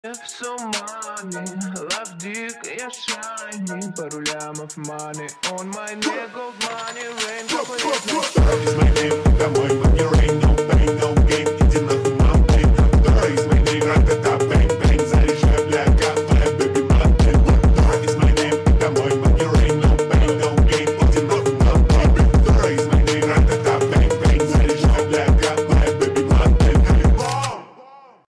So money, love dick, я shiny, пару лямов money on my neck, gold money,